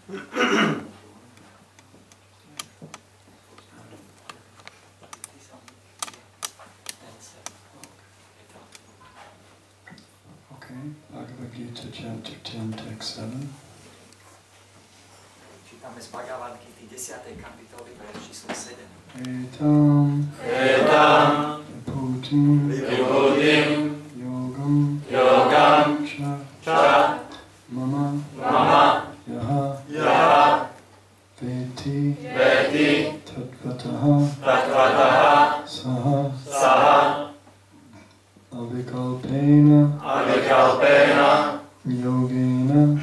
Bhagavad Gita, chapter 10, text 7. Čítame z Bhagavad Gity 10. kapitoly, verš číslo 7. Etam vibhutim yogam cha mama yaha veti tatvataha saha avikalpena yogena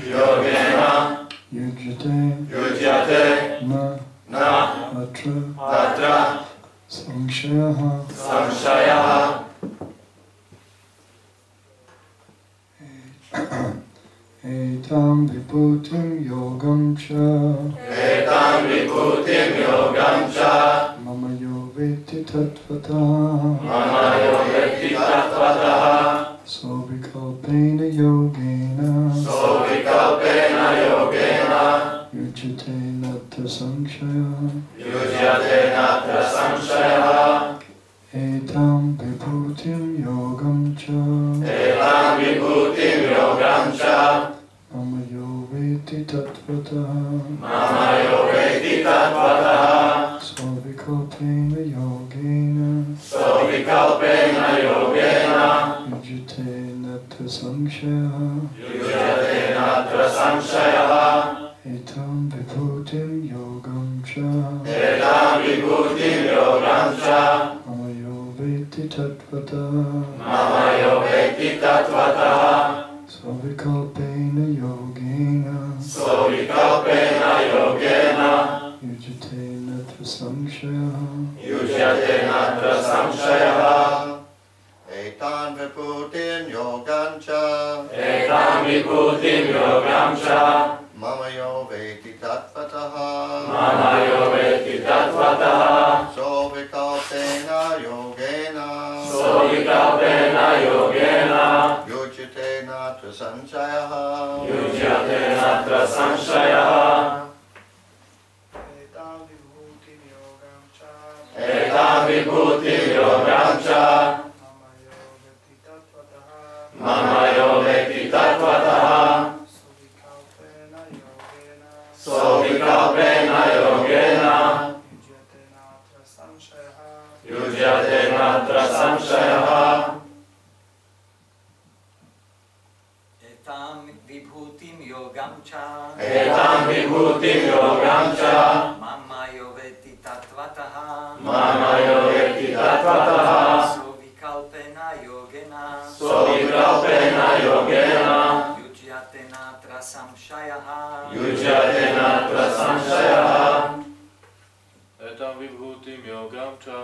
yujyate na atra samshayaha. Etam vibhutim yogam cha mama yo veti tatvataha so vikalpena yogena yujyate natra samshayaha. Etam vibhutim yogam cha mama yo veti tatvataha so vikalpena yogena yujyate natra samshayaha. Etam vibhutim yogam cha mama yo veti tatvataha so vikalpena yogena yujyate natra samshayaha. Etam vibhutim yogam cha mama yo veti tatvataha so vikalpena yogena yujyate natra samshayaha. Etam vibhutim yogam cha mama yo veti tatvataha so vikalpena yogena yujyate natra samshayaha. Etam vibhutim yogam cha mama yo veti tatvataha so vikalpena yogena yujyate natra samshayaha. Etam vibhutim yogam cha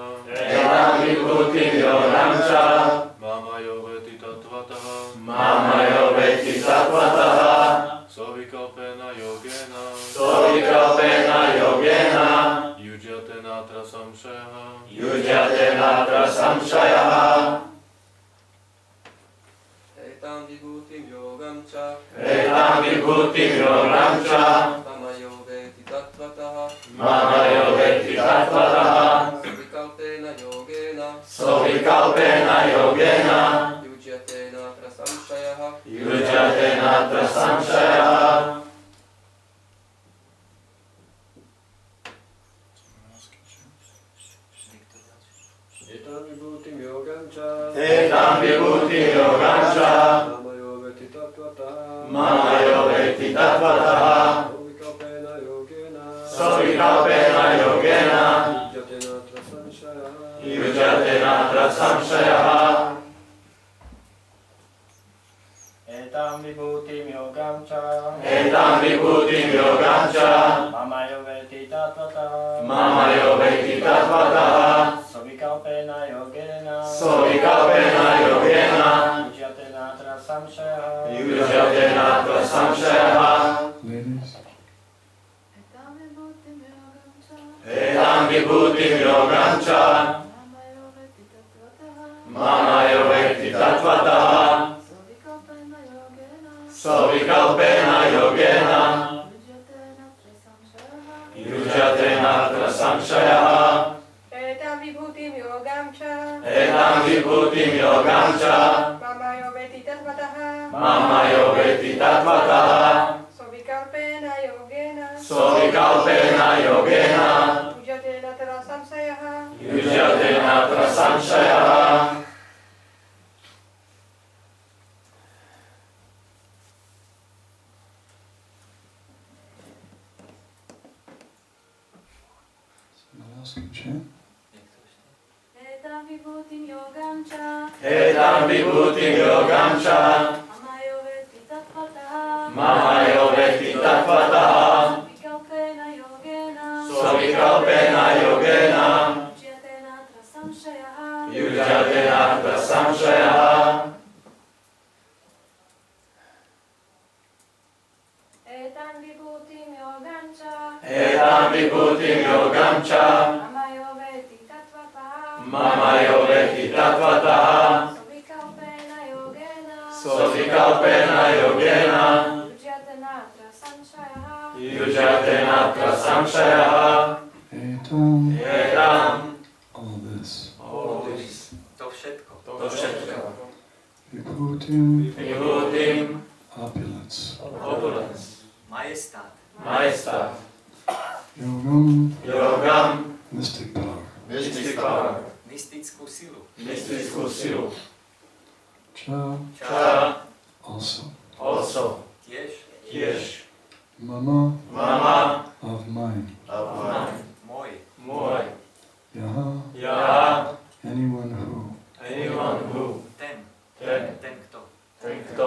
mama yo veti tatvataha so vikalpena yogena yujyate natra samshayaha. Etam vibhutim yogam cha mama yo veti tatvataha so vikalpena yogena yujyate natra samshayaha. Etam vibhutim yogam cha mama yo veti tatvataha so vikalpena yogena yujyate natra samshayaha. Etam vibhutim yogam cha mama yo veti tatvataha so vikalpena yogena yujyate natra samshayaha. Ladies. Etam vibhutim yogam cha mama yo veti tatvataha so vikalpena yogena tatvataha. Mama Yoveti Tatvataha. Sovikalpena yogena. Sovikalpena Yogena. Ujatena tara samsayaha. Yujatena Prasamshayaha. Someone else can chant. Etam vibhutim yogam cha. Etam Vibhutim Yogam cha. Mama yoveti tatvataha. Mama Yoveti Tatvataha. Sovikalpena yogena. Sovikalpena Yogena. Ujyatena trasamshayaha. Yujatena Prasamshayaha. Etam vibhutim yogam cha. Etam Vibhutim Yogam cha. Mama yoveti tatvataha. Mama Yoveti Tatvataha. Sovikalpena yogena. Sovikalpena Yogena. Ujyatena trasamshayaha. Yujatena Prasamshayaha. Etam. Etam. All this. All this. To všetko. To všetko. Vibhutim. Vibhutim. Opulence. Opulence. Majestát. Majestát. Yogam. Yogam. Mystic power. Mystic power. Mystickú silu. Mystickú silu. Cha. Cha. Also. Also. Tiež. Tiež. Mama. Mama. Of mine. Of mine. Môj. Môj. Yaha. Ja. Anyone who. Anyone who. Ten. Ten. Ten kto. Ten kto.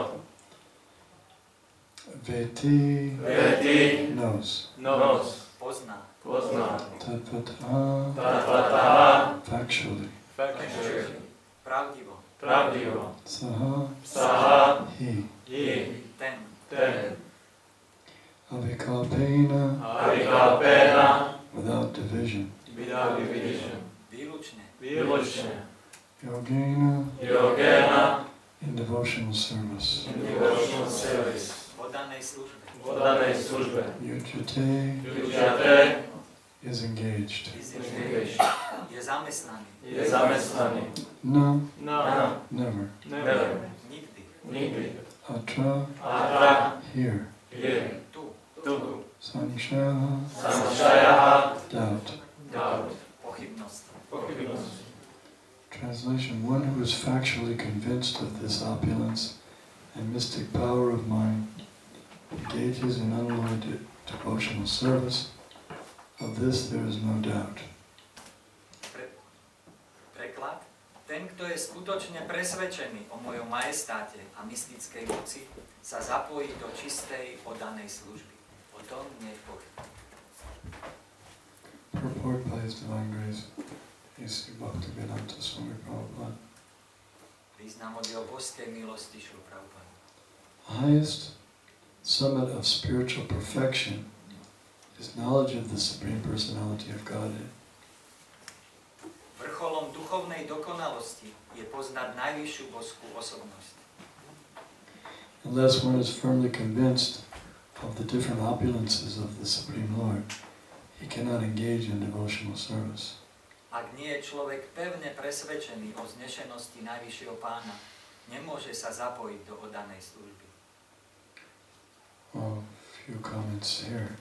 Veti. Veti. Knows. Knows. Pozná. Pozná. Tatvataha. Tatvataha. Factually. Factually. Pravdivo. Pravdivo. Saha. Saha. He. He. Ten. Ten. Avikalpena. Avikalpena. Without division. Without division. Výlučne. Výlučne. Yogena. Yogena. In devotional service. In devotional service. V oddanej službe. V oddanej službe. Yujate. Yujate. Is engaged. Je zamestnaný. Je zamestnaný. No. No. Never. Never. Nikdy. Nikdy. Atra. Atra. Here. Here. Tu. Tu. Sanshaya. Samshayaha. Doubt. Doubt. Pochybnosť. Pochybnosť. Translation: one who is factually convinced of this opulence and mystic power of mind engages in unalloyed devotional service. Of this there is no doubt. Preklad. Ten, kto je skutočne presvedčený o mojom majestáte a mystickej moci, sa zapojí do čistej oddanej služby. O tom nie je pochyb. Purport by His Divine Grace, A.C. Bhaktivedanta Swami Prabhupada. Význam od jeho božskej milosti Šrila Prabhupada. The highest summit of spiritual perfection is knowledge of the Supreme Personality of Godhead. Vrcholom duchovnej dokonalosti je poznať najvyššiu božskú osobnosť. Unless one is firmly convinced of the different opulences of the Supreme Lord, he cannot engage in devotional service. Ak nie je človek pevne presvedčený o vznešenosti najvyššieho pána, nemôže sa zapojiť do oddanej služby. Well, a few comments here.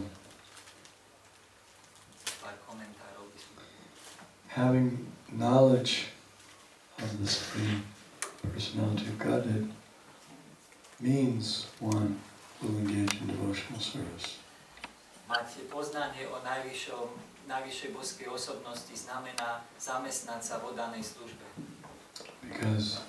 Pár komentárov by som... Having knowledge of the Supreme Personality of Godhead means one will engage in devotional service. Mať poznanie o najvyššej božskej osobnosti znamená zamestnať sa v oddanej službe. Because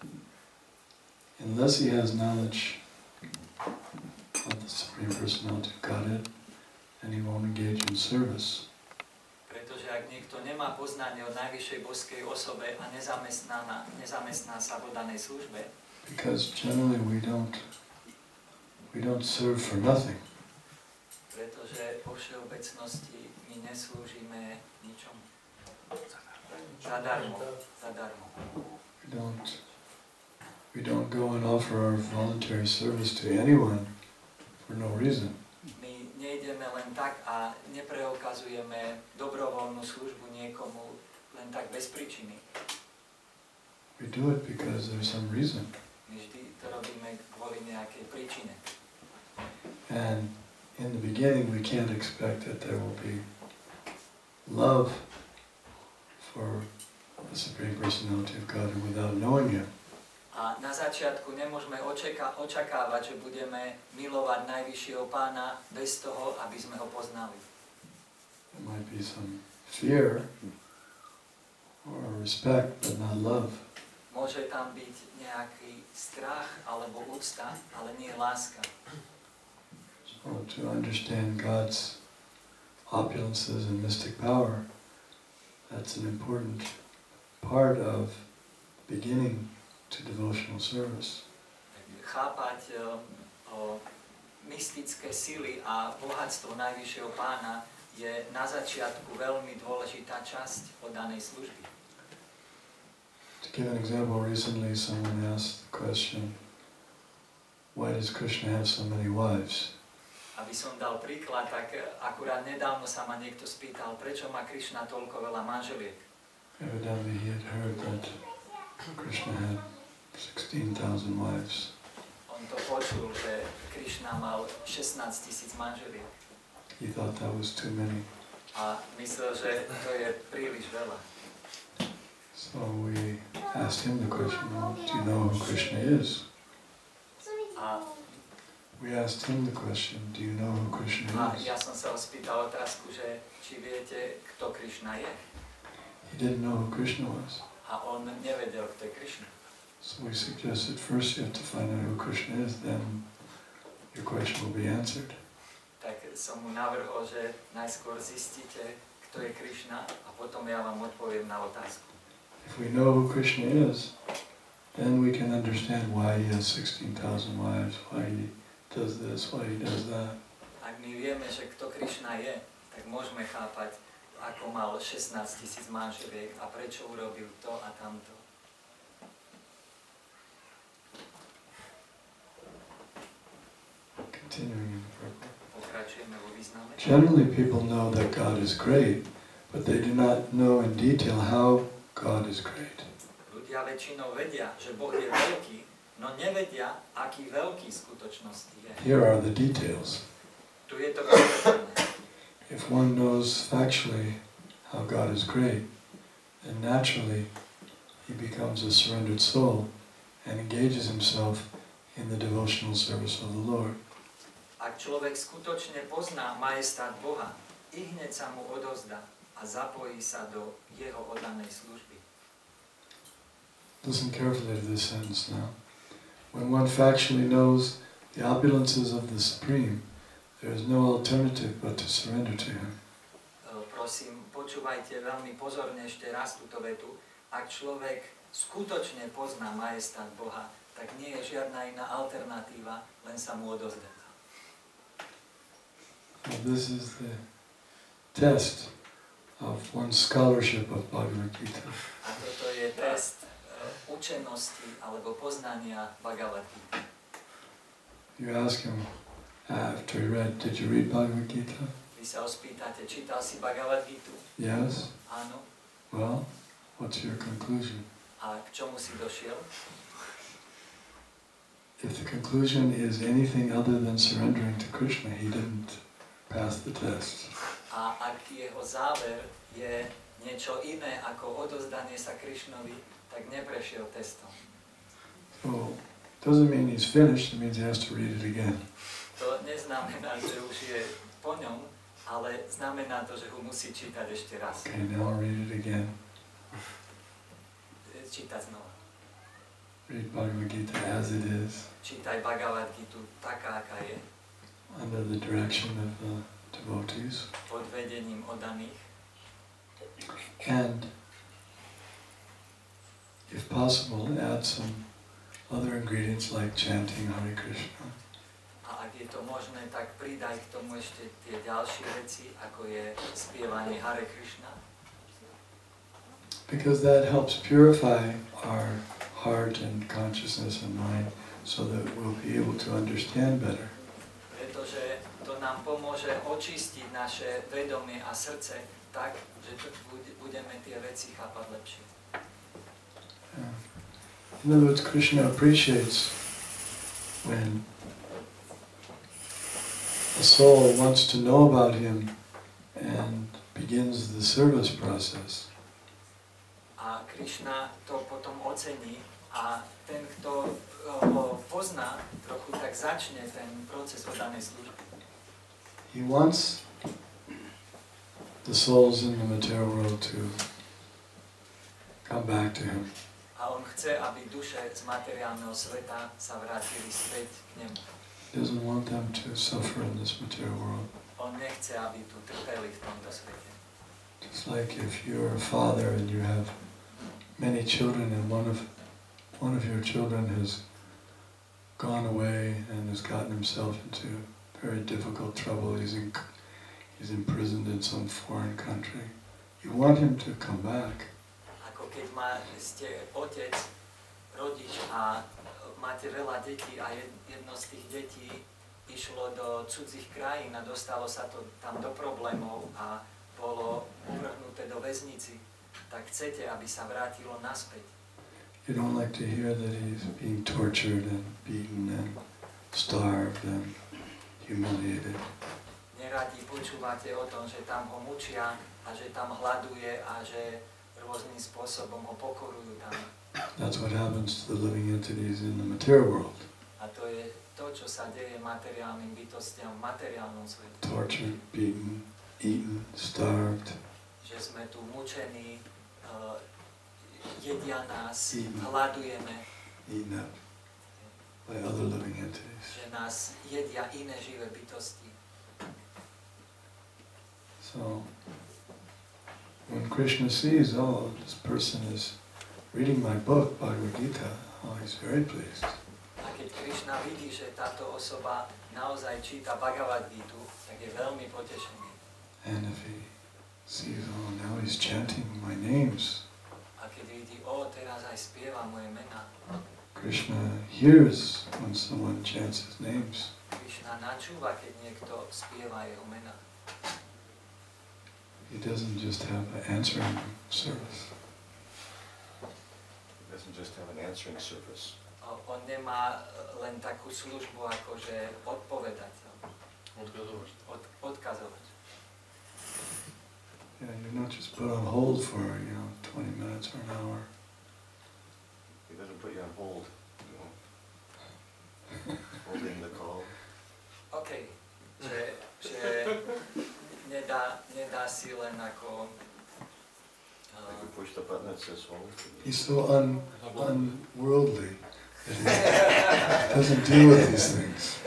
unless he has knowledge of the Supreme Personality of Godhead and he won't engage in service, Pretože ak niekto nemá poznanie o najvyššej božskej osobe a nezamestná sa v oddanej službe, because generally we don't serve for nothing. pretože vo všeobecnosti my neslúžime ničomu. Zadarmo. We don't go and offer our voluntary service to anyone for no reason. My nejdeme len tak a nepreukazujeme dobrovoľnú službu niekomu len tak bez príčiny. We do it because there's some reason. My nejakej príčine. And in the beginning we can't expect that there will be love for the Supreme Personality of Godhead without knowing Him. A na začiatku nemôžeme očakávať, že budeme milovať Najvyššieho Pána bez toho, aby sme ho poznali. There might be some fear or respect, but not love. Môže tam byť nejaký strach alebo úcta, ale nie láska. So to understand God's opulences and mystic power, that's an important part of beginning to devotional service. Chápať mystické sily a bohatstvo Najvyššieho Pána je na začiatku veľmi dôležitá časť oddanej služby. To give an example, recently someone asked the question, why does Krishna have so many wives? Aby som dal príklad, tak akurát nedávno sa ma niekto spýtal, prečo má Krishna toľko veľa manželiek. Evidently he had heard that Krishna had 16,000 wives. On to počul, že Krishna mal 16,000 manželiek. He thought that was too many. A myslel, že to je príliš veľa. So we asked him the question, well, do you know who Krishna is? A We asked him the question, do you know who Krishna is? ja som sa ho spýtal otázku, že či viete, kto Krishna je. He didn't know who Krishna was. A on nevedel, kto je Krishna. So we suggested first you have to find out who Krishna is, then your question will be answered. Tak som mu navrhol, že najskôr zistíte, kto je Krishna a potom ja vám odpoviem na otázku. If we know who Krishna is, then we can understand why he has 16,000 wives, why he does this, why he does that. Ak my vieme, že kto Krishna je, tak môžeme chápať, ako mal 16,000 manželiek a prečo urobil to a tamto. Continuing in the purport. Pokračujeme vo význame. Generally people know that God is great, but they do not know in detail how God is great. Ľudia väčšinou vedia, že Boh je veľký, no nevedia, aký veľký v skutočnosti je. Here are the details. Tu je to konkrétne. If one knows factually how God is great, then naturally he becomes a surrendered soul and engages himself in the devotional service of the Lord. Ak človek skutočne pozná majestát Boha, ihneď sa mu odovzdá a zapojí sa do jeho oddanej služby. Listen carefully to this sentence now. When one factually knows the opulences of the Supreme, there is no alternative but to surrender to Him. Prosím, počúvajte veľmi pozorne ešte raz túto vetu. Ak človek skutočne pozná majestát Boha, tak nie je žiadna iná alternatíva, len sa mu odovzdať. This is the test of one's scholarship of Bhagavad Gita. A toto je test učenosti alebo poznania Bhagavad Gita. You ask him after he read, did you read Bhagavad Gita? Vy sa ho spýtate, čítal si Bhagavad Gitu? Yes. Áno. Well, what's your conclusion? A k čomu si došiel? If the conclusion is anything other than surrendering to Krishna, he didn't pass the test. A ak jeho záver je niečo iné ako odozdanie sa Krišnovi, tak neprešiel testom. So, doesn't mean he's finished, it means he has to read it again. To neznamená, že už je po ňom, ale znamená to, že ho musí čítať ešte raz. Okay, now read it again. Čítať znova. Read Bhagavad Gita as it is, Čítaj Bhagavad Gitu taká, aká je, under the direction of the devotees. pod vedením oddaných. And, if possible, add some other ingredients like chanting Hare Krishna. A ak je to možné, tak pridaj k tomu ešte tie ďalšie veci, ako je spievanie Hare Krishna. Because that helps purify our heart and consciousness and mind so that we'll be able to understand better. Pretože to nám pomôže očistiť naše vedomie a srdce tak, že budeme tie veci chápať lepšie. In other words, Krishna appreciates when a soul wants to know about him and begins the service process, a Krišna to potom ocení a ten, kto ho pozná, trochu tak začne ten proces oddanej služby. he wants the souls in the material world to come back to him. A on chce, aby duše z materiálneho sveta sa vrátili späť k nemu. He doesn't want them to suffer in this material world. On nechce, aby tu trpeli v tomto svete. It's like if you're a father and you have many children and one of your children has gone away and has gotten himself into very difficult trouble. He's imprisoned in some foreign country. You want him to come back. Ako keď ste otec, rodič a máte veľa detí a jedno z tých detí išlo do cudzích krajín a dostalo sa to tam do problémov a bolo uvrhnuté do väznici, tak chcete, aby sa vrátilo naspäť. You don't like to hear that he's being tortured and beaten and starved and humiliated. Neradi počúvate o tom, že tam ho mučia a že tam hladuje a že rôznym spôsobom ho pokorujú tam. That's what happens to the living entities in the material world. A to je to, čo sa deje materiálnym bytostiam v materiálnom svete. Tortured, beaten, eaten, starved. Že sme tu mučení, jedia nás, Eaten. hladujeme, Eaten up by other living entities. že nás jedia iné živé bytosti. So, when Krishna sees, oh, this person is reading my book, Bhagavad Gita, oh, he's very pleased. A keď Krišna vidí, že táto osoba naozaj číta Bhagavad Gitu, tak je veľmi potešený. And if he sees, oh, now he's chanting my names, A keď vidí, teraz aj spieva moje mená, Krishna hears when someone chants his names. Krišna načúva, keď niekto spieva jeho mená. He doesn't just have an answering service. He doesn't just have an answering service. On nemá len takú službu, akože odpovedať, Odkazovať. odkazovať. Yeah, you're not just put on hold for, 20 minutes or an hour. He doesn't put you on hold, holding the call. OK, že nedá si len ako... Like you push the button that says hold. He's so unworldly that he doesn't deal with these things.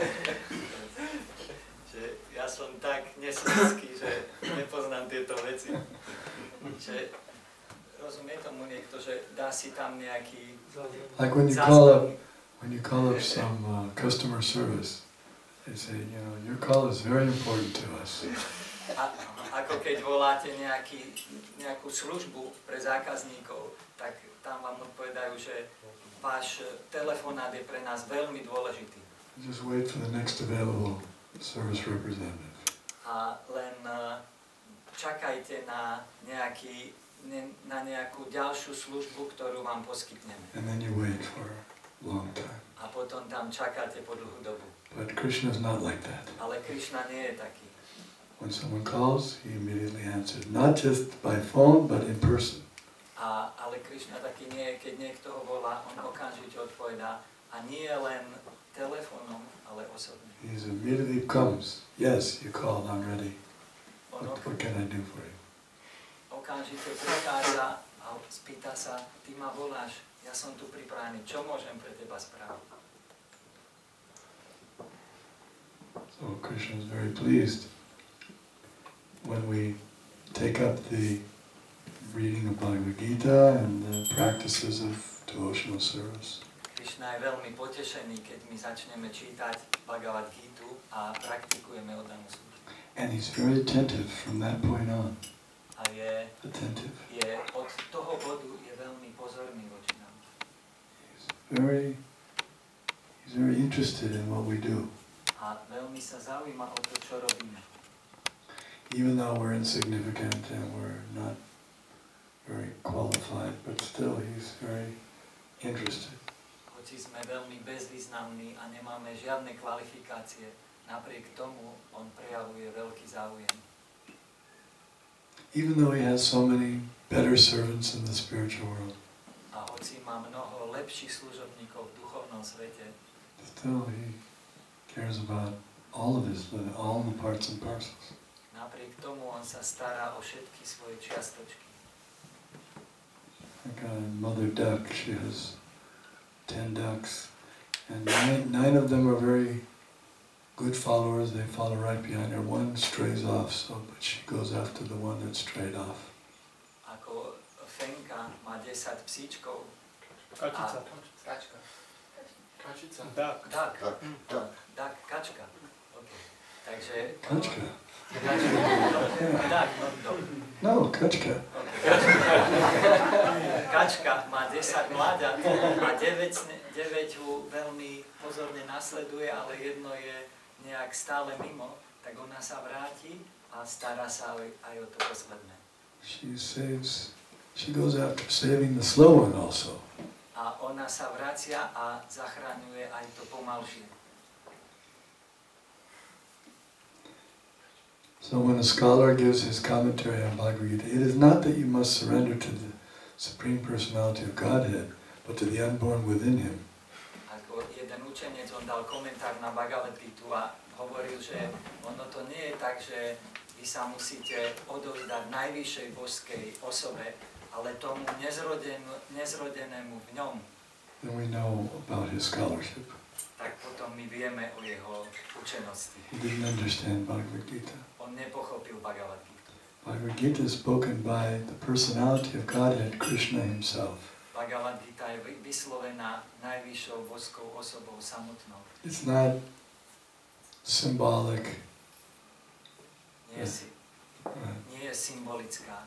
Že ja som tak nesvedský, že nepoznám tieto veci. Že rozumie tomu niekto, že dá si tam nejaký Like when you call up some customer service, they say, your call is very important to us. Ako keď voláte nejakú službu pre zákazníkov, tak tam vám odpovedajú, že váš telefonát je pre nás veľmi dôležitý. Just wait for the next available service representative. A len čakajte na nejakú ďalšiu službu, ktorú vám poskytneme. And then you wait for a long time. A potom tam čakáte po dlhú dobu. But Krishna is not like that. Ale Krišna nie je taký. When someone calls, he immediately answers, not just by phone, but in person. Ale Krišna taký nie je, keď niekto ho volá, on okamžite odpovedá a nie len telefónom, ale osobne. He immediately comes. Yes, you called, I'm ready. What can I do for you? Okamžite prichádza a spýta sa, ty ma voláš, ja som tu pripravený, čo môžem pre teba spraviť? So Krishna is very pleased when we take up the reading of Bhagavad Gita and the practices of devotional service. Krišna je veľmi potešený, keď my začneme čítať Bhagavad Gitu a praktikujeme oddanú službu. And he's very attentive from that point on. A je od toho bodu je veľmi pozorný voči nám. He's very interested in what we do. A veľmi sa zaujíma o to, čo robíme. Even though we're insignificant and we're not very qualified, but still he's very interested. hoci sme veľmi bezvýznamní a nemáme žiadne kvalifikácie, napriek tomu on prejavuje veľký záujem. Even though he has so many better servants in the spiritual world, A hoci má mnoho lepších služobníkov v duchovnom svete, still he cares about all of his living, all the parts and parcels. napriek tomu on sa stará o všetky svoje čiastočky. Like a mother duck, she has 10 ducks, and nine of them are very good followers. They follow right behind her. One strays off, but she goes after the one that strayed off. Ako fenka má 10 psíčkov. Kačica. Kačka. Kačica. Tak. Dak. Tak. Dak, kačka. Okay. Takže... Kačka. Dak, No, kačka. Kačka má 10 mláďat a 9 ju veľmi pozorne nasleduje, ale jedno je nejak stále mimo, tak ona sa vráti a stará sa aj o to posledné. She goes after saving the slow one also. A ona sa vracia a zachraňuje aj to pomalšie. So when a scholar gives his commentary on Bhagavad Gita, it is not that you must surrender to the Supreme Personality of Godhead, but to the unborn within him. Ako jeden učenec, on dal komentár na Bhagavad Gitu a hovoril, že ono to nie je tak, že vy sa musíte odovzdať najvyššej božskej osobe, ale tomu nezrodenému v ňom. Then we know about his scholarship. Tak potom my vieme o jeho učenosti. He didn't understand Bhagavad Gita. On nepochopil Bhagavad Gitu. Bhagavad Gita is spoken by the personality of Godhead, Krishna himself. Bhagavad Gita je vyslovená najvyššou božskou osobou samotnou. It's not symbolic. Nie je symbolická.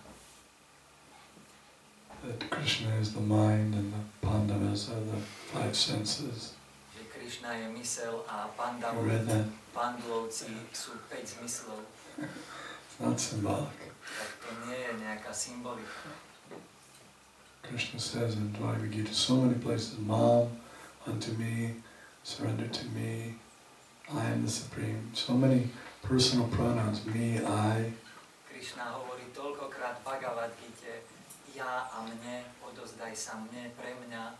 That Krishna is the mind and the Pandavas are the 5 senses. Že Krishna je mysel a You read that? Pandavovci sú 5 zmyslov. It's not symbolic. Tak to nie je nejaká symbolika. Krishna says in Bhagavad Gita so many places, Mam, unto me, surrender to me, I am the Supreme. So many personal pronouns, me, I. Krishna hovorí toľkokrát v Bhagavad Gite, ja a mne, odozdaj sa mne, pre mňa.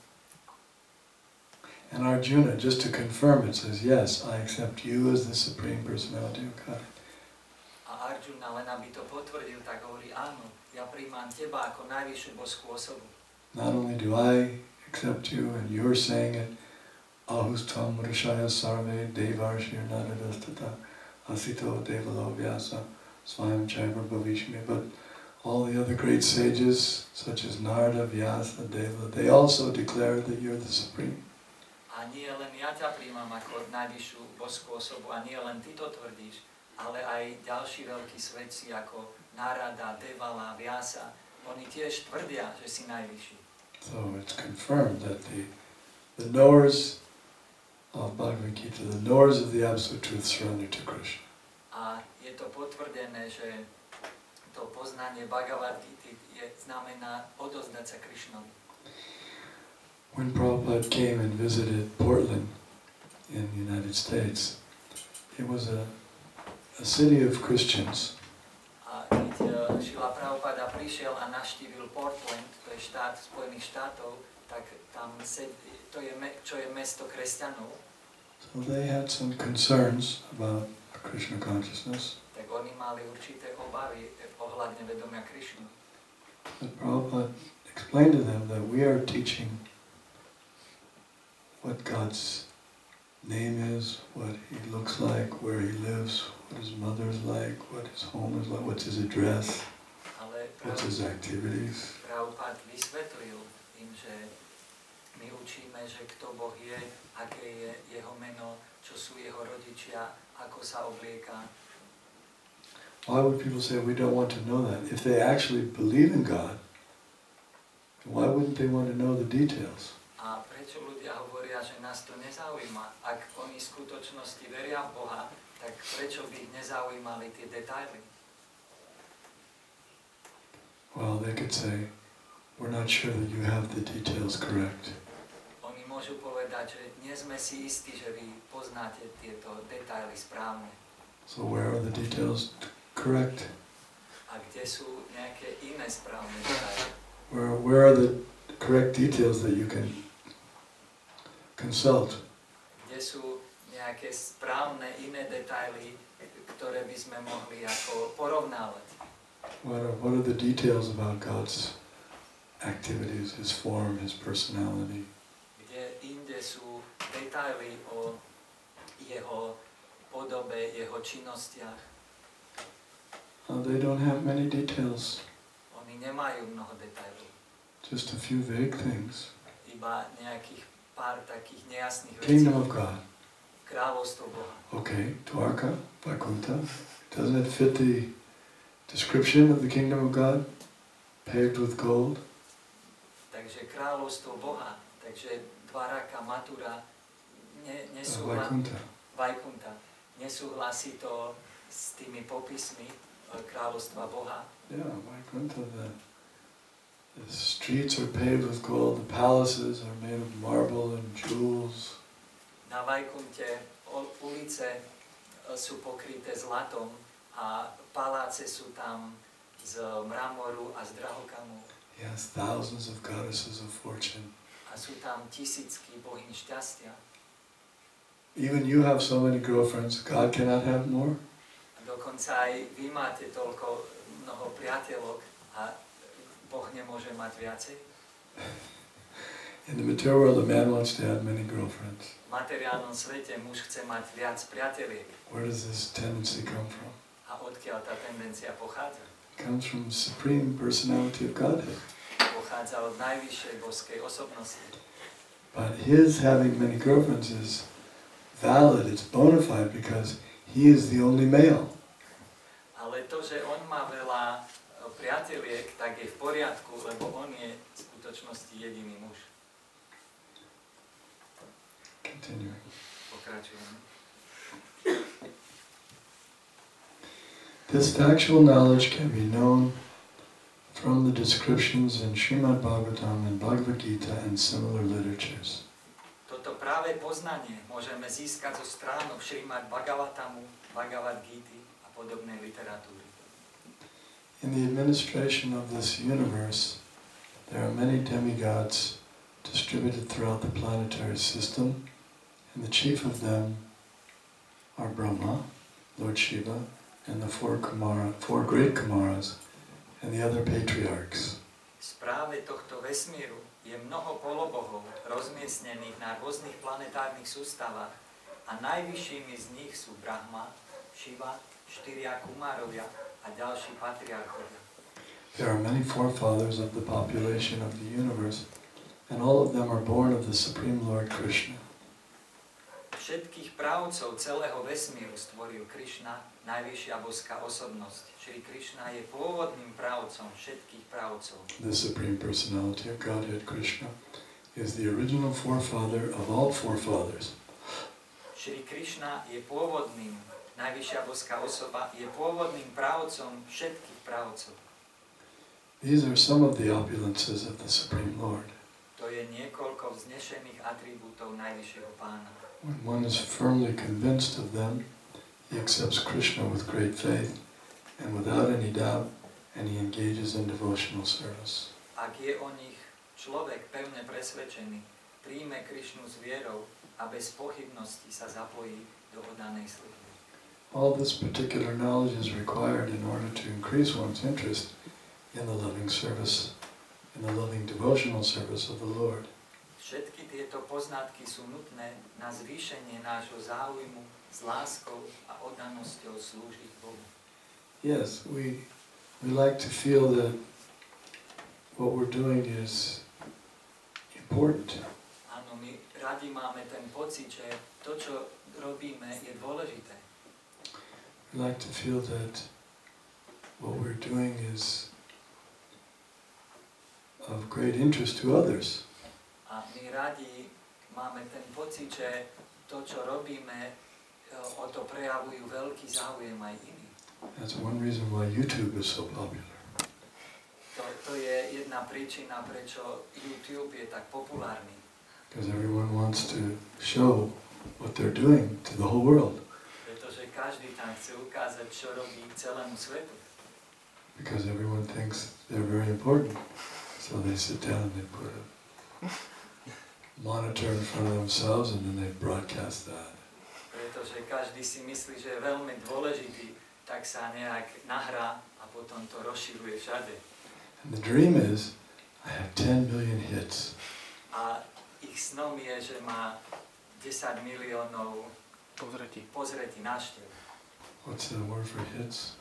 And Arjuna, just to confirm it, says, yes, I accept you as the Supreme Personality of God. A Arjuna, len aby to potvrdil, tak hovorí, áno, ja prijímam teba ako najvyššiu božskú osobu. Not only do I accept you, and you're saying it, ahustam rishaya sarve devarshir nadadastata asito devalo vyasa swayam chaiva bhavishmi, but all the other great sages, such as Narada, Vyasa, Deva, they also declare that you're the Supreme. A nie len ja ťa prijímam ako najvyššiu božskú osobu, a nie len ty to tvrdíš, ale aj ďalší veľkí svedci ako Narada, Devala, Vyasa, oni tiež tvrdia, že si najvyšší. So it's confirmed that the knowers of Bhagavad Gita, the knowers of the Absolute Truth surrender to Krishna. A je to potvrdené, že to poznanie Bhagavad Gita znamená odozdať sa Krishnovi. When Prabhupada came and visited Portland in the United States, it was a city of Christians. A keď Šrila Prabhupada prišiel a navštívil Portland, to je štát Spojených štátov, tak tam to je, čo je mesto kresťanov. So they had some concerns about Krishna consciousness. Tak oni mali určité obavy ohľadne vedomia Krishnu. But Prabhupada explained to them that we are teaching what God's name is, what he looks like, where he lives, what his mother is like, what his home is like, what's his address, what's his activities. Prabhupada vysvetlil im, že my učíme, že kto Boh je, aké je jeho meno, čo sú jeho rodičia, ako sa oblieka. Why would people say we don't want to know that? If they actually believe in God, why wouldn't they want to know the details? A prečo ľudia hovoria, že nás to nezaujíma? Ak oni v skutočnosti veria v Boha, tak prečo by ich nezaujímali tie detaily? Well, they could say, we're not sure that you have the details correct. Oni môžu povedať, že nie sme si istí, že vy poznáte tieto detaily správne. So where are the details correct? A kde sú nejaké iné správne detaily? Where are the correct details that you can consult? Kde sú nejaké správne iné detaily, ktoré by sme mohli ako porovnávať? What are the details about God's activities, His form, His personality? Kde inde sú detaily o jeho podobe, jeho činnostiach? They don't have many details, Oni nemajú mnoho detailov. just a few vague things. Iba nejakých pár takých nejasných vecí. Kingdom of God. Kráľovstvo Boha. Okay, Dwarka, Vaikuntha. Doesn't it fit the description of the kingdom of God? Paved with gold? Takže kráľovstvo Boha, takže Dvaraka, Mathura, Vaikuntha. Vaikuntha, nesúhlasí to s tými popismi kráľovstva Boha. Yeah, Vaikuntha, the streets are paved with gold, the palaces are made of marble and jewels. Na Vajkunte ulice sú pokryté zlatom a paláce sú tam z mramoru a z drahokamu. Yes, thousands of goddesses of fortune. A sú tam tisícky bohyň šťastia. Even you have so many girlfriends, God cannot have more? A dokonca aj vy máte toľko mnoho priateľok a Boh nemôže mať viacej. In the material world, a man wants to have many girlfriends. V materiálnom svete muž chce mať viac priateliek. Where does this tendency come from? A odkiaľ tá tendencia pochádza? It comes from the supreme personality of Godhead. Pochádza od najvyššej božskej osobnosti. But his having many girlfriends is valid, it's bona fide, because he is the only male. Ale to, že on má veľa priateliek, tak je v poriadku, lebo on je v skutočnosti jediný muž. Continuing. Pokračujeme. This factual knowledge can be known from the descriptions in Srimad Bhagavatam and Bhagavad Gita and similar literatures. Toto práve poznanie môžeme získať zo stránok Srimad Bhagavatamu, Bhagavad Gity a podobnej literatúry. In the administration of this universe, there are many demigods distributed throughout the planetary system, and the chief of them are Brahma, Lord Shiva, and the four great Kumaras, and the other patriarchs. V správe tohto vesmíru je mnoho polobohov rozmiestnených na rôznych planetárnych sústavách a najvyššími z nich sú Brahma, Shiva, 4 Kumárovia a ďalší patriarchovia. There are many forefathers of the population of the universe, and all of them are born of the Supreme Lord Krishna. Všetkých právcov celého vesmíru stvoril Krishna, najvyššia boská osobnosť. Šri Krishna je pôvodným právcom všetkých právcov. The Supreme Personality of Godhead, Krishna, is the original forefather of all forefathers. Šri Krishna je pôvodným, najvyššia boská osoba, je pôvodným právcom všetkých právcov. These are some of the opulences of the Supreme Lord. To je niekoľko vznešených atribútov najvyššieho pána. When one is firmly convinced of them, he accepts Krishna with great faith and without any doubt, and he engages in devotional service. Ak je o nich človek pevne presvedčený, príjme Krišnu s vierou a bez pochybnosti sa zapojí do oddanej služby. All this particular knowledge is required in order to increase one's interest in the loving service, in the loving devotional service of the Lord. Všetky tieto poznatky sú nutné na zvýšenie nášho záujmu s láskou a oddanosťou slúžiť Bohu. Yes, we like to feel that what we're doing is important. Áno, my radi máme ten pocit, že to, čo robíme, je dôležité. We like to feel that what we're doing is of great interest to others. A my radi máme ten pocit, že to, čo robíme, o to prejavujú veľký záujem aj iní. That's one reason why YouTube is so popular. To je jedna príčina, prečo YouTube je tak populárny. Because everyone wants to show what they're doing to the whole world. Pretože každý tam chce ukázať, čo robí celému svetu. Because everyone thinks they're very important. So they sit down and they put a monitor in front of themselves and then they broadcast that. Pretože každý si myslí, že je veľmi dôležitý, tak sa nejak nahrá a potom to rozširuje všade. And the dream is, I have 10 million hits. A ich snom je, že má 10 miliónov pozretí návštev. What's the word for hits?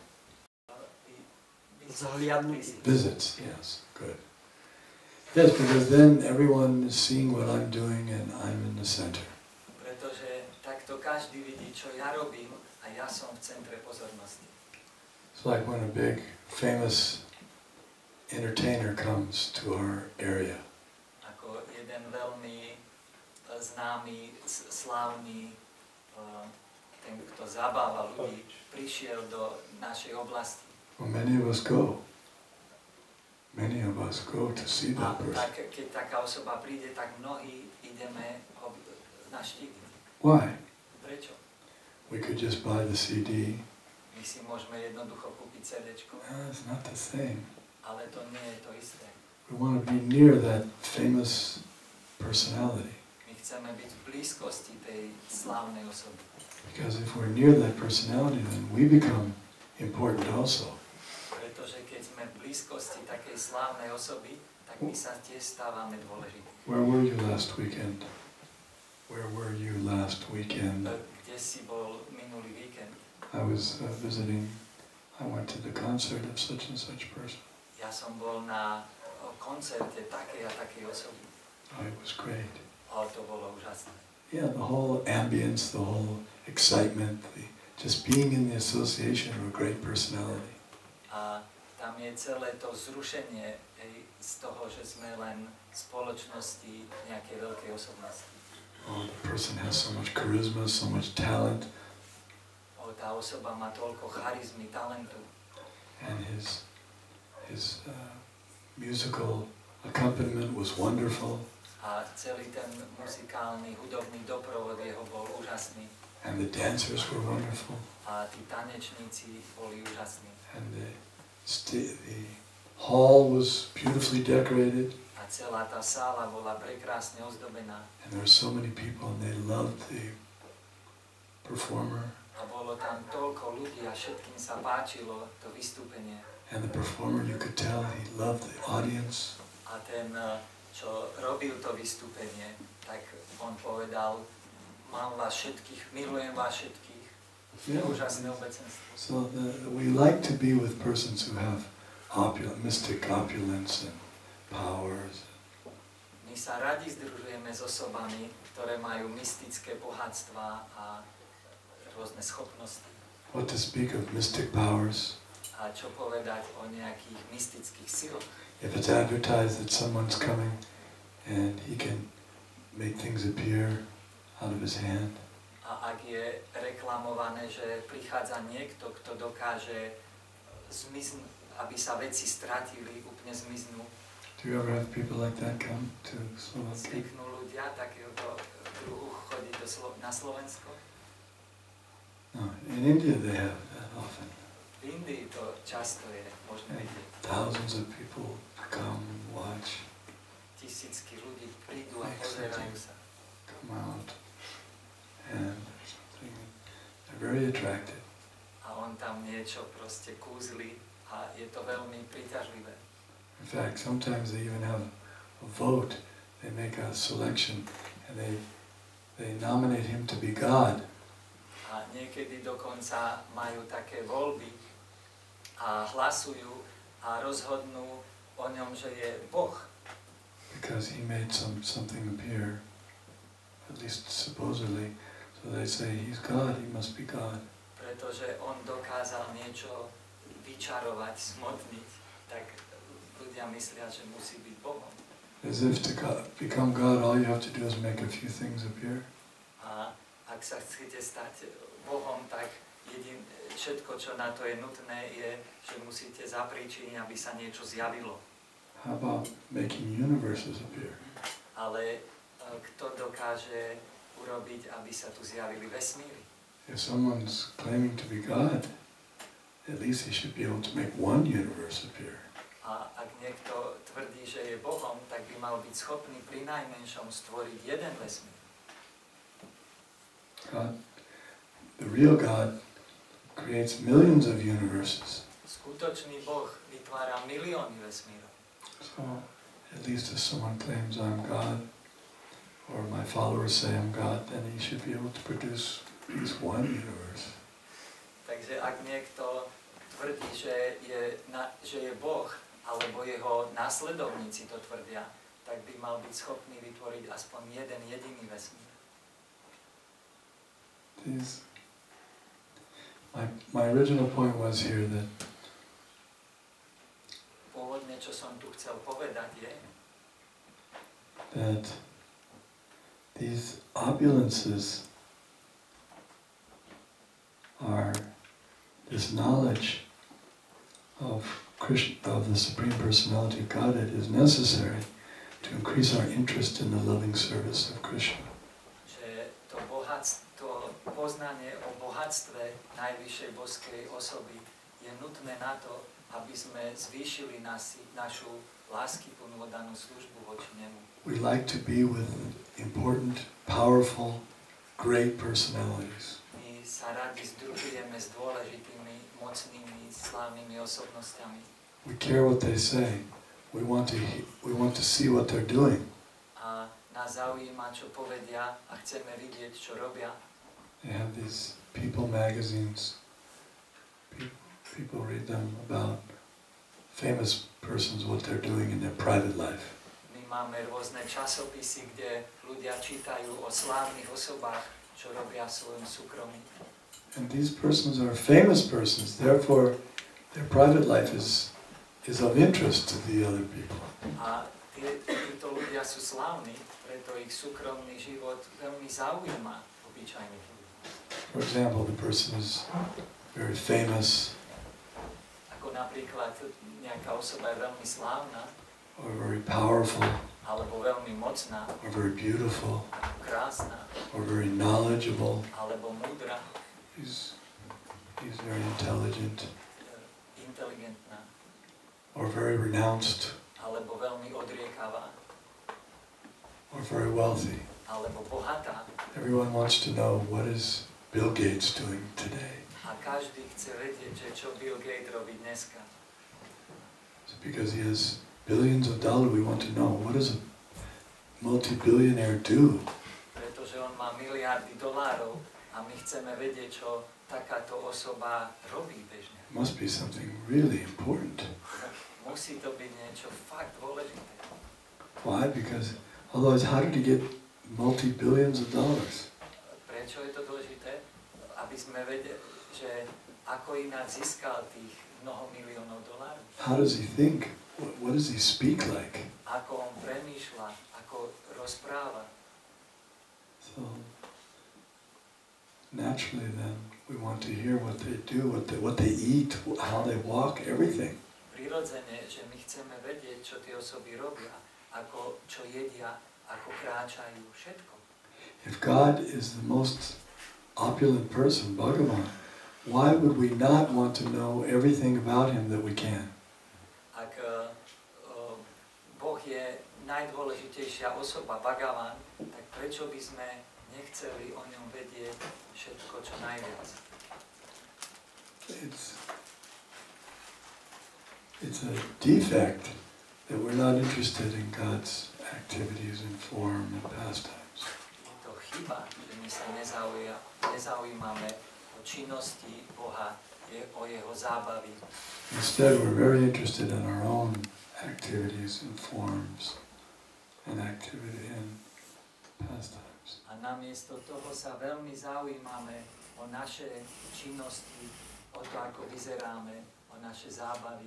Zahliadnutí. Visits, yes, good. Yes, because then everyone is seeing what I'm doing and I'm in the center. Pretože takto každý vidí, čo ja robím a ja som v centre pozornosti. It's like when a big, famous entertainer comes to our area. Ako jeden veľmi známy, slávny, ten, kto zabáva ľudí, prišiel do našej oblasti. Well, many of us go. Many of us go to see A that person. tak, keď taká osoba príde, tak mnohí ideme ho navštíviť. Why? Prečo? We could just buy the CD. My si môžeme jednoducho kúpiť CDčko, It's not the same. ale to nie je to isté. We want to be near that famous personality. My chceme byť v blízkosti tej slávnej osoby. Because if we're near that personality, then we become important also. Pretože keď sme v blízkosti takej slávnej osoby, tak my sa tiež stávame dôležití. Where were you last weekend? Where were you last weekend? Kde si bol minulý víkend? I was visiting, I went to the concert of such and such person. Ja som bol na koncerte takej a takej osoby. Oh, it was great. A to bolo úžasné. Yeah, the whole ambience, the whole excitement, just being in the association of a great personality. A tam je celé to zrušenie z toho, že sme len v spoločnosti nejakej veľkej osobnosti. Oh, the person has so much charisma, so much talent, Tá osoba má toľko charizmy, talentu. and his musical accompaniment was wonderful, A celý ten muzikálny, hudobný doprovod jeho bol úžasný. and the dancers were wonderful, A tí tanečníci boli úžasní. and the hall was beautifully decorated, A celá tá sála bola prekrásne ozdobená. and there were so many people, and they loved the performer, A bolo tam toľko ľudí a všetkým sa páčilo to vystúpenie. and the performer, you could tell he loved the audience. A ten, čo robil to vystúpenie, tak on povedal, mám vás všetkých, milujem vás všetkých. Yeah. Úžasné obecenstvo. So we like to be with persons who have mystic opulence and powers. My sa radi združujeme s osobami, ktoré majú mystické bohatstva a rôzne schopnosti. What to speak of mystic powers? A čo povedať o nejakých mystických silách. If it's advertised that someone's coming and he can make things appear out of his hand, A ak je reklamované, že prichádza niekto, kto dokáže aby sa veci stratili, úplne zmiznú, do you ever have people like that come to Slovakia? zvyknú ľudia takéhoto druhu chodiť na Slovensko. No, in India they have that often. V Indii to často je možné vidieť. Thousands of people come, watch, Tisícky ľudí prídu a pozerajú sa. come out, and something. They're very attractive. A on tam niečo proste kúzli a je to veľmi príťažlivé. In fact, sometimes they even have a vote. They make a selection, and they nominate him to be God. A niekedy dokonca majú také voľby a hlasujú a rozhodnú o ňom, že je Boh. Because he made something appear, at least supposedly. So they say he's God, he must be God. Pretože on dokázal niečo vyčarovať, smotniť, tak ľudia myslia, že musí byť Bohom. As if to become God, all you have to do is make a few things appear. A ak sa chcete stať Bohom, tak všetko, čo na to je nutné, je, že musíte zapríčiniť, aby sa niečo zjavilo. How about making universes appear? Ale kto dokáže urobiť, aby sa tu zjavili vesmíry. If someone's claiming to be God, at least he should be able to make one universe appear. A ak niekto tvrdí, že je Bohom, tak by mal byť schopný pri najmenšom stvoriť jeden vesmír. God, the real God creates millions of universes. Skutočný Boh vytvára milióny vesmírov. So, at least if someone claims I'm God, or my followers say I'm God, then he should be able to produce at least one universe. Takže ak niekto tvrdí, že je Boh, alebo jeho následovníci to tvrdia, tak by mal byť schopný vytvoriť aspoň jeden jediný vesmír. My original point was here that Pôvodne, čo som tu chcel povedať, je, that these opulences are this knowledge of Krishna, of the Supreme Personality of Godhead, is necessary to increase our interest in the loving service of Krishna. že to bohatstvo, poznanie o bohatstve najvyššej boskej osoby je nutné na to, aby sme zvýšili našu láskyplnú oddanú službu voči nemu. We like to be with important, powerful, great personalities. My sa radi združujeme s dôležitými, mocnými, slávnymi osobnostiami. We care what they say. We want to see what they're doing. A nás zaujíma, čo povedia a chceme vidieť, čo robia. They have these People magazines. People read them about famous persons, what they're doing in their private life. My máme rôzne časopisy, kde ľudia čítajú o slávnych osobách, čo robia v svojom súkromí. And these persons are famous persons, therefore their private life is of interest to the other people. A títo ľudia sú slávni, preto ich súkromný život veľmi zaujíma obyčajných ľudí. For example, the person is very famous, Ako napríklad nejaká osoba je veľmi slávna, or very powerful, alebo veľmi mocná, or very beautiful, krásna, or very knowledgeable. alebo múdra, He's very intelligent, inteligentná, or very renounced, alebo veľmi odriekavá, or very wealthy. alebo bohatá. Everyone wants to know, what is Bill Gates doing today? A každý chce vedieť, že čo Bill Gates robí dneska. So because he has billions of dollars, we want to know, what does a multi-billionaire do? Pretože on má miliardy dolárov a my chceme vedieť, čo takáto osoba robí bežne. It must be something really important. Musí to byť niečo fakt dôležité. Why? Because otherwise, how did he get multi-billions of dollars? Prečo je to dôležité? Aby sme vedeli, že ako ináč získal tých mnoho miliónov dolárov. How does he think? What does he speak like? Ako on premýšľa, ako rozpráva. So naturally, then we want to hear what they do, what they eat, how they walk, everything. Prirodzene, že my chceme vedieť, čo tie osoby robia, ako čo jedia, ako kráčajú, všetko. If God is the most opulent person, Bhagavan, why would we not want to know everything about him that we can? Ak Boh je najdôležitejšia osoba, Bhagavan, tak prečo by sme nechceli o ňom vedieť všetko, čo najviac? It's a defect that we're not interested in God's activities and form and pastimes. Je to chyba, že my sa nezaujímame o činnosti Boha, o jeho zábavy. Instead, we're very interested in our own activities and forms and activity and pastimes. A namiesto toho sa veľmi zaujímame o naše činnosti, o to, ako vyzeráme, o naše zábavy.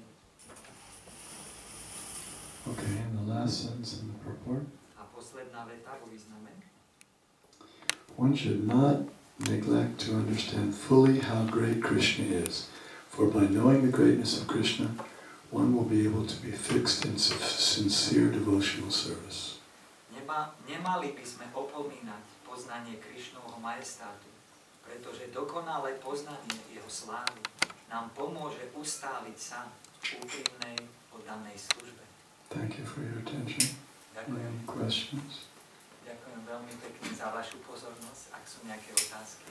Okay, and the last sentence in the purport. A posledná veta vo význame. One should not neglect to understand fully how great Krishna is, for by knowing the greatness of Krishna, one will be able to be fixed in sincere devotional service. Nemali by sme opomínať poznanie Krišnovho majestátu, pretože dokonalé poznanie jeho slávy nám pomôže ustáliť sa v úprimnej oddanej službe. Thank you for your attention. Ďakujem. Any questions? Ďakujem veľmi pekne za vašu pozornosť. Ak sú nejaké otázky.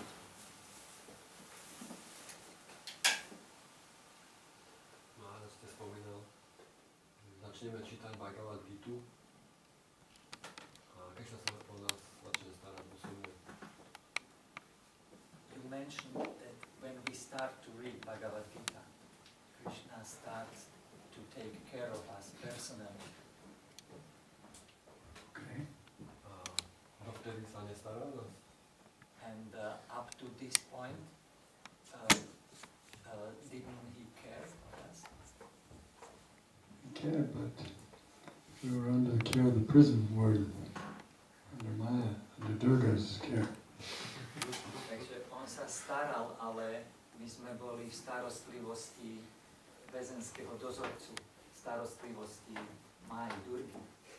Mára, ste spomínal, začneme čítať Bhagavad Gitu. A keď sa o nás začne starať musíme? You mentioned that when we start to read Bhagavad Gita, Krishna starts to take care of us personally. Okay. A dovtedy sa nestará o nás? And up to this point, didn't he care for us? He cared, but we were under the care of the prison warden, under Maya, under Durga's care. Takže on sa staral, ale my sme boli v starostlivosti väzenského dozorcu, starostlivosti Máji Durgy.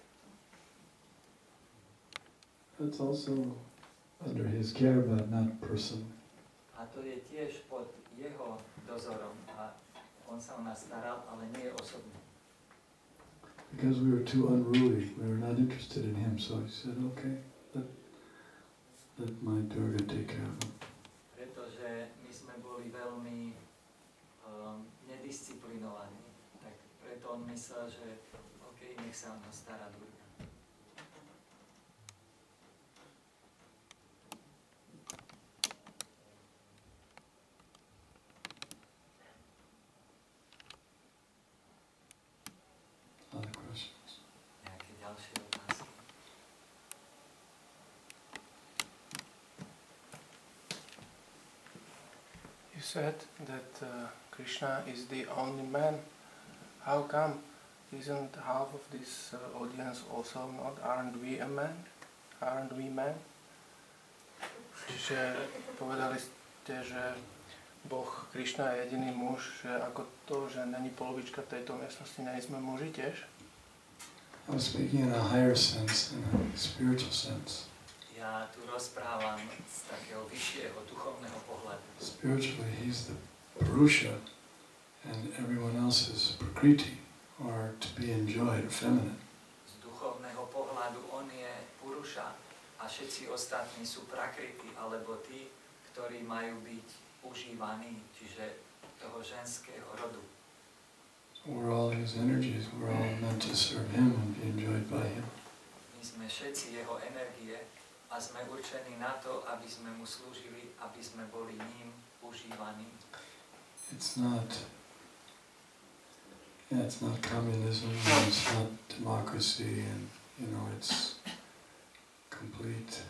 That's also under his care, but not personally. A to je tiež pod jeho dozorom a on sa o nás staral, ale nie osobne. Because we were too unruly, we were not interested in him, so he said, okay, let my Durga take care of him. Pretože my sme boli veľmi nedisciplinovaní, tak preto on myslel, že OK, nech sa o nás stará Durga. Other questions? Nejaké ďalšie otázky? You said that Krishna is the only man. How come? Isn't half of this audience also not? Aren't we a man? Aren't we men? Čiže povedali ste, že Boh Krishna je jediný muž, že ako to, že není polovička tejto miestnosti, nie sme muži tiež? I was speaking in a higher sense, in a spiritual sense. Ja tu rozprávam z takého vyššieho duchovného pohľadu. Spiritually, he's the Purusha, and everyone else is Prakriti, or to be enjoyed, feminine. Z duchovného pohľadu on je Purusha a všetci ostatní sú Prakriti, alebo tí, ktorí majú byť užívaní, čiže toho ženského rodu. We're all his energies, we're all meant to serve him and be enjoyed by him. My sme všetci jeho energie a sme určení na to, aby sme mu slúžili, aby sme boli ním užívaní. It's not communism, it's not democracy, and it's complete.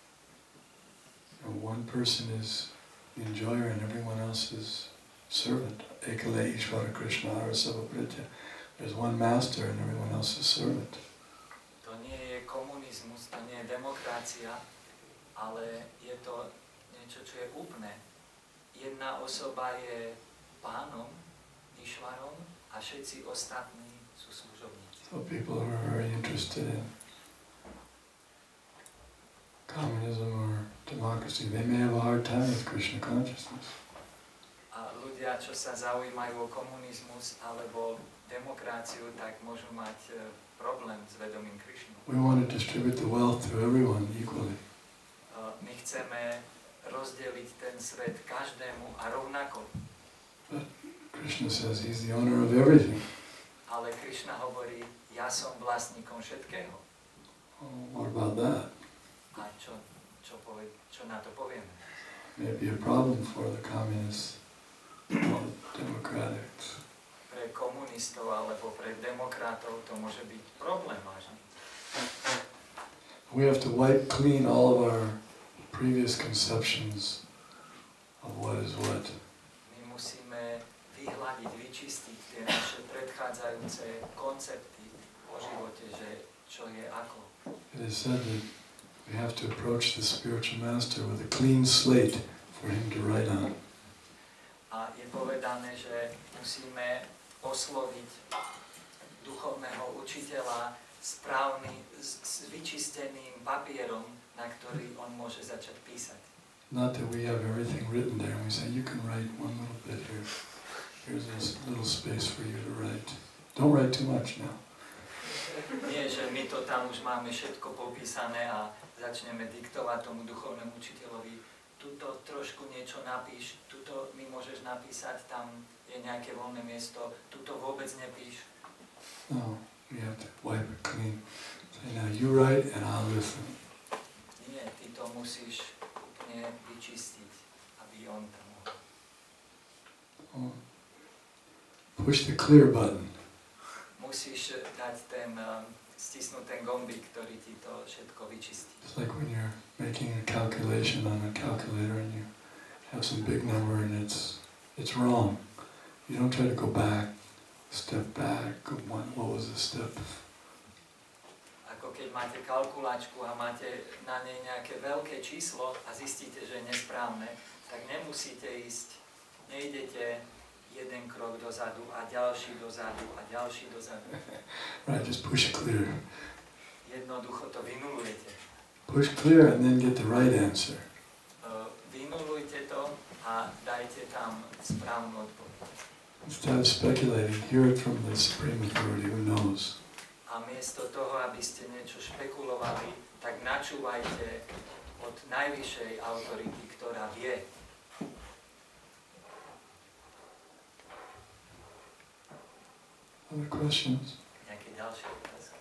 One person is the enjoyer and everyone else is servant. Ekale Ishvara Krishna Arasava Pritya. There's one master and everyone else is servant. To nie je komunizmus, to nie je demokracia, ale je to niečo, čo je úplné. Jedna osoba je pánom, Išvarom, a všetci ostatní sú služobníci. So people who are very interested in communism or democracy, they may have a hard time with Krishna consciousness. A ľudia, čo sa zaujímajú o komunizmus alebo demokraciu, tak môžu mať problém s vedomím Krišnu. We want to distribute the wealth to everyone equally. My chceme rozdeliť ten svet každému a rovnako. But Krishna says he's the owner of everything. Ale Krišna hovorí, ja som vlastníkom všetkého. What about that? A čo na to povieme? Maybe a problem for the communists or the democrats. Pre komunistov alebo pre demokratov to môže byť problém vážny. We have to wipe clean all of our previous conceptions of what is what. My musíme vyhľadiť, vyčistiť tie naše predchádzajúce koncepty o živote, že čo je ako. It is said that we have to approach the spiritual master with a clean slate for him to write on. A je povedané, že musíme osloviť duchovného učiteľa s správny, s vyčisteným papierom, na ktorý on môže začať písať. Not that we have everything written there and we say, you can write one little bit here. Here's a little space for you to write. Don't write too much now. Nie, že my to tam už máme všetko popísané a začneme diktovať tomu duchovnému učiteľovi. Tuto trošku niečo napíš, tuto mi môžeš napísať, tam je nejaké voľné miesto, tuto vôbec nepíš. No, you have to wipe it clean. Say, now you write and I'll listen. Nie, ty to musíš úplne vyčistiť, aby on tam mohol. Oh. Push the clear button. Musíš dať ten, stisnúť ten gombík, ktorý ti to všetko vyčistí. It's like when you're making a calculation on a calculator and you have some big number and it's wrong. You don't try to go back, step back, what was the step? Ako keď máte kalkulačku a máte na nej nejaké veľké číslo a zistíte, že je nesprávne, tak nemusíte ísť, nejdete jeden krok dozadu a ďalší dozadu a ďalší dozadu. Right, just push it clear. Jednoducho to vynulujete. Push clear and then get the right answer. Vynulujte to a dajte tam správnu odpoveď. Instead of speculating, hear it from the Supreme Authority who knows. A miesto toho, aby ste niečo špekulovali, tak načúvajte od najvyššej autority, ktorá vie. Other questions? Nejaké ďalšie otázky?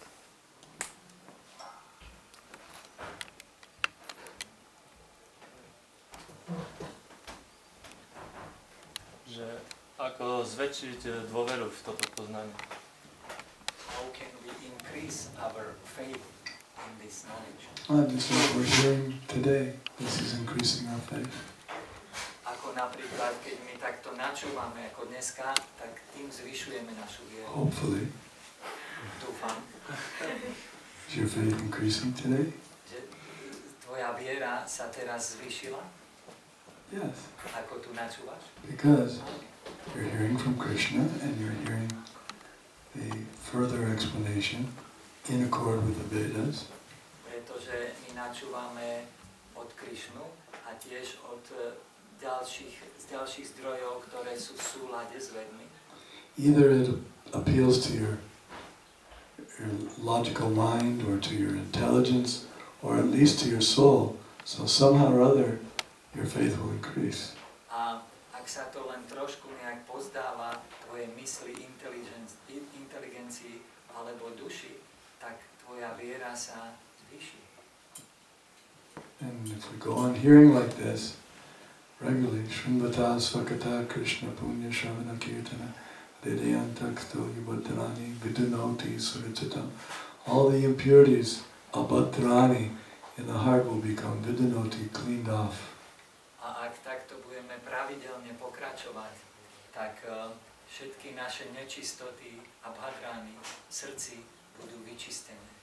Že ako zväčšiť dôveru v toto poznanie? How can we increase our faith in this knowledge? Just like we're hearing today, this is increasing our faith. Ako napríklad, keď my takto načúvame ako dneska, tak tým zvyšujeme našu vieru. Hopefully. Dúfam, Is your faith increasing today? že tvoja viera sa teraz zvýšila, Yes. ako tu načúvaš. Because you're hearing from Krishna and you're hearing the further explanation in accord with the Vedas. Pretože my načúvame od Krišnu a tiež od z ďalších zdrojov, ktoré sú v súlade s vedmi. Either it appeals to your logical mind or to your intelligence or at least to your soul. So somehow or other your faith will increase. A ak sa to len trošku nejak pozdáva tvojej mysli, inteligencii alebo duši, tak tvoja viera sa zvýši. And if we go on hearing like this regularly, Shrinvata Svakata Krishna Punya Shravana Kirtana Dedayantaksto Yubhadrani Vidunoti Surichitam, all the impurities abhadrani in the heart will become vidunoti, cleaned off. A ak takto budeme pravidelne pokračovať, tak všetky naše nečistoty a bhadrány v srdci budú vyčistené.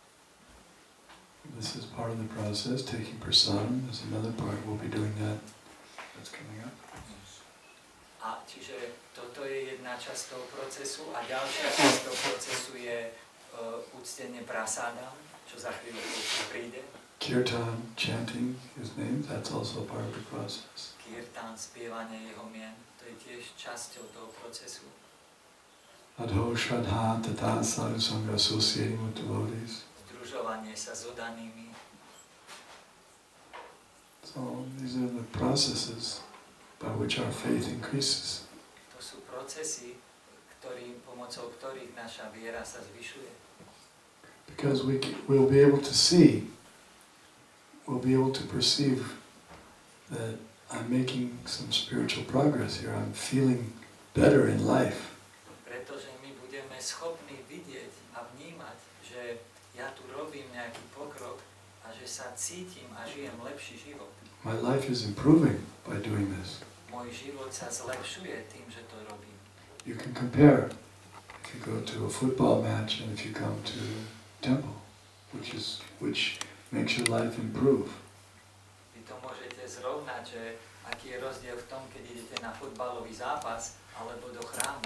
This is part of the process. Taking prasadam is another part. We'll be doing that. That's coming up. A čiže toto je jedna časť toho procesu a ďalšia časť toho procesu je uctenie prasádam, čo za chvíľu príde. Kirtan, chanting his name, that's also part of the process. Kirtan, spievanie jeho mien, to je tiež časťou toho procesu. Adho Shraddha Tata Sadhu Sangha, associating with devotees. Združovanie sa s odanými. So these are the processes by which our faith increases. To sú procesy, pomocou ktorých naša viera sa zvyšuje. Because we'll be able to see, we'll be able to perceive that I'm making some spiritual progress here. I'm feeling better in life. Pretože my budeme schopní vidieť a vnímať, že ja tu robím nejaký pokrok a že sa cítim a žijem lepší život. My life is improving by doing this. Môj život sa zlepšuje tým, že to robím. You can compare if you go to a football match and if you come to temple, which makes your life improve. Vy to môžete zrovnať, že aký je rozdiel v tom, keď idete na futbalový zápas alebo do chrámu.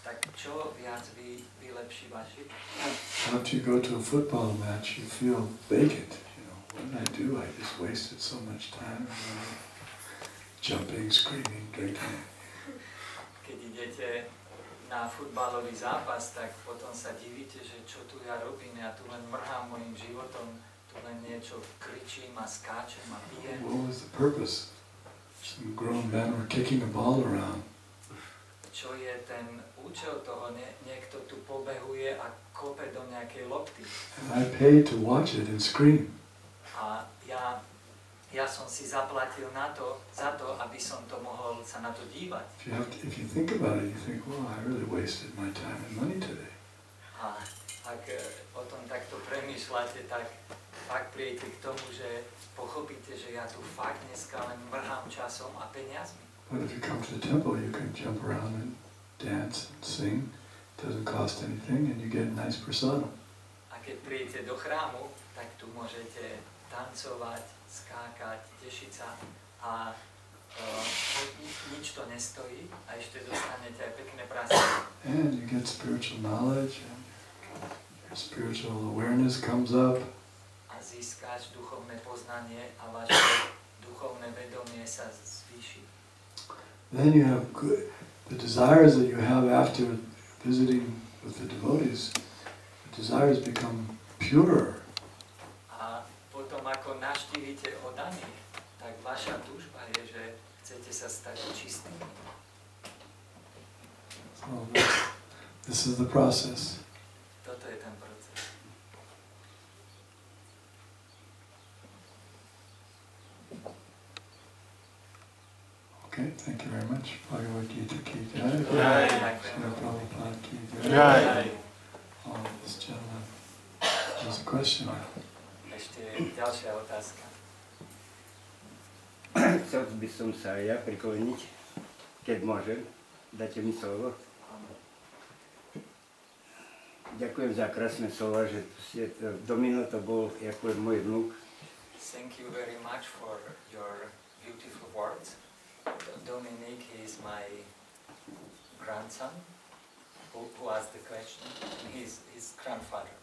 tak čo viac vylepší váš život? After you go to a football match, you feel vacant. You know, what did I do? I just wasted so much time. You know, jumping, screaming, drinking. Keď idete na futbalový zápas, tak potom sa divíte, že čo tu ja robím, ja tu len mrhám mojim životom, tu len niečo kričím a skáčem a pijem. What was the purpose? Some grown men were kicking a ball around. Čo je ten účel toho? Niekto tu pobehuje a kope do nejakej lopty. And I paid to watch it and scream. A ja som si zaplatil za to, aby som to mohol sa na to dívať. If you think about it, you think, well, I really wasted my time and money today. A ak o tom takto premýšľate, tak fakt príjete k tomu, že pochopíte, že ja tu fakt dneska len mrhám časom a peniazmi. But if you come to the temple, you can jump around and dance and sing. It doesn't cost anything and you get a nice prasadam. A keď príjete do chrámu, tak tu môžete tancovať, skákať, tešiť sa a nič to nestojí a ešte dostanete aj pekné prasadlo. And you get spiritual knowledge and your spiritual awareness comes up. A získáš duchovné poznanie a vaše duchovné vedomie sa zvýši. Then you have the desires that you have after visiting with the devotees. The desires become purer. A potom ako navštívite oddaných, tak vaša túžba je, že chcete sa stať čistými. So this is the process. Toto je ten proces. Okay, thank you very much. Bhagavad Gita ki jai. Srila Prabhupada ki Jai. This gentleman has a question. Ešte ďalšia otázka. Chcel by som sa ja prikloniť, keď môžem. Dáte mi slovo. Ďakujem za krásne slova, že Domino to bol ako môj vnúk. Thank you very much for your beautiful words. Dominic is my grandson who asked the question. He's his grandfather.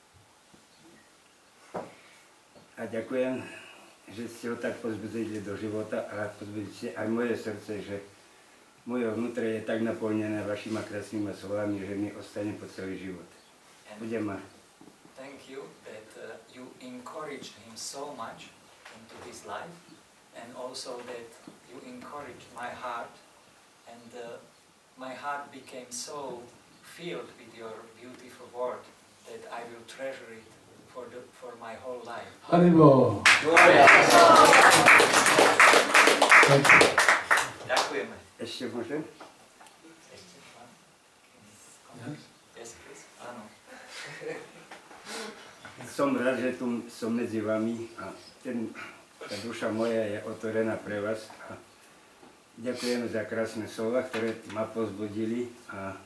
A ďakujem, že ste ho tak pozbudili do života a pozbudili ste aj moje srdce, že moje vnútre je tak naplnené vašimi krásnymi slovami, že mi ostane po celý život. Budem ma. Thank you that you encouraged him so much into his life, and also that you encouraged my heart, and my heart became so filled with your beautiful word that I will treasure it for my whole life. Haribo! Thank you. Ďakujeme. Ešte môžem? Ešte pán? Yes? Yes, please. Áno. Som rád, že tu som medzi vami a tá duša moja je otvorená pre vás. A ďakujem za krásne slova, ktoré ma pozbudili. A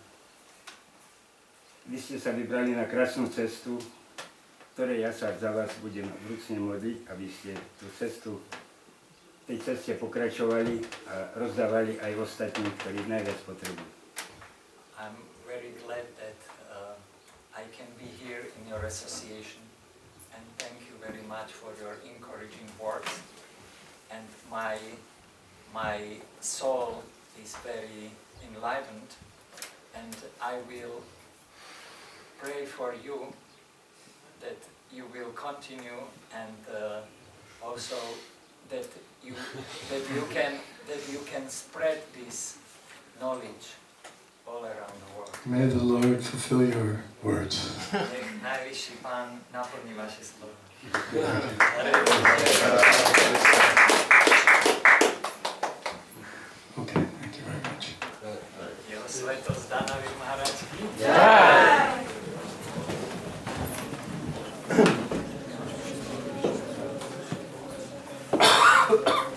vy ste sa vybrali na krásnu cestu, ktorej ja sa za vás budem vrúcne modliť, aby ste tú cestu, tej ceste pokračovali a rozdávali aj ostatním, ktorí najviac potrebujú. I'm very glad that I can be here in your association, and thank you very much for your encouraging words. And my soul is very enlivened, and I will pray for you that you will continue, and also that you can spread this knowledge all around the world. May the Lord fulfill your words. Nech najvyšší Pán naplní vaše slova. Okay, thank you very much. Jeho svetosť Danavi Maharaj. Jai!